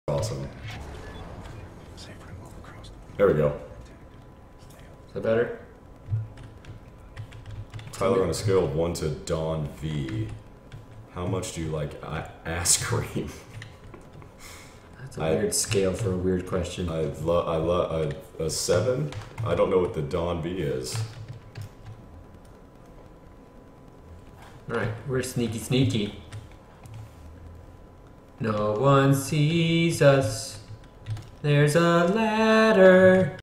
Awesome. There we go. Is that better? Tyler, on a scale of 1 to DonV, how much do you like ass cream? That's a weird scale for a weird question. I love a 7. I don't know what the DonV is. Alright, we're sneaky. No one sees us. There's a ladder.